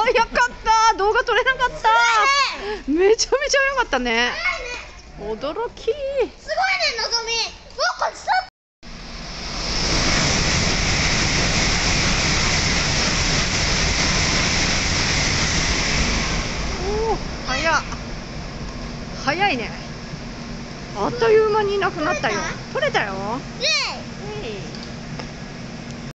早かった。動画撮れなかった。めちゃめちゃ早かったね。驚き。すごいね、のぞみ。うわ、こっちだ。おお、早いね。あっという間にいなくなったよ。撮れたよ。